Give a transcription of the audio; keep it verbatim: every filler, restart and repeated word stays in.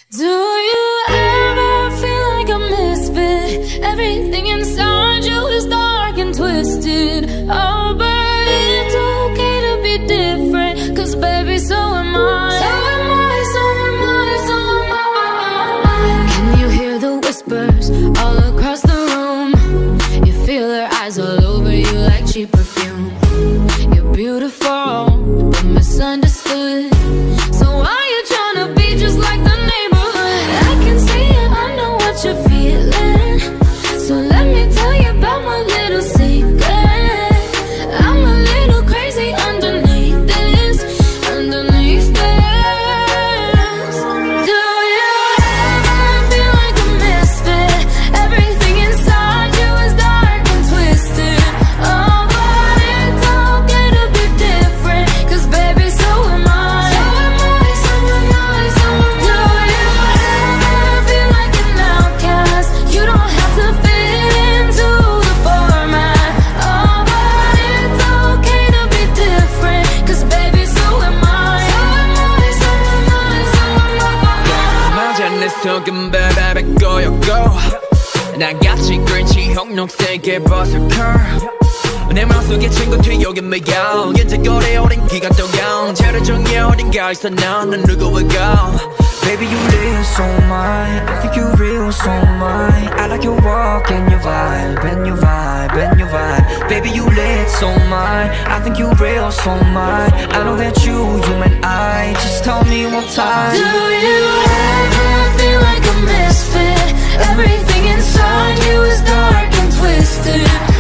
Do you ever feel like a misfit? Everything inside you is dark and twisted. Oh, but it's okay to be different, 'cause baby, so am I. So am I, so am I, so am I. Can you hear the whispers all across the room? You feel their eyes all over you like cheap perfume. You're beautiful, but misunderstood. So why you tryna be just like the neighborhood? I can see it, I know what you're feeling. So let me tell you about my little secret. I'm a little crazy underneath this, underneath this. Do you ever feel like a misfit? Everything inside you is dark and twisted. Oh, but it's okay to be different, 'cause baby, so am I. So am I, so am I, so am I. Do you ever feel like an outcast? You don't have to fit into the format. Oh, but it's okay to be different, 'cause baby, so am I. So am I, so am I, so am I. 맞아 내 속은 바다에 꼬였고 나같이 그린치 홍록색의 버섯컬 내 맘속에 친구 뒤여긴 매여 이제 오래 오랜 기간 동안 제일 중에 어딘가에서 너는 누구일까. Baby, you live so mine. I think you real so mine. I like your walk and your vibe, and your vibe, and your vibe. Baby, you lit so mine. I think you real so mine. I know that you, you and I. Just tell me one time. Do you ever feel like a misfit? Everything inside you is dark and twisted.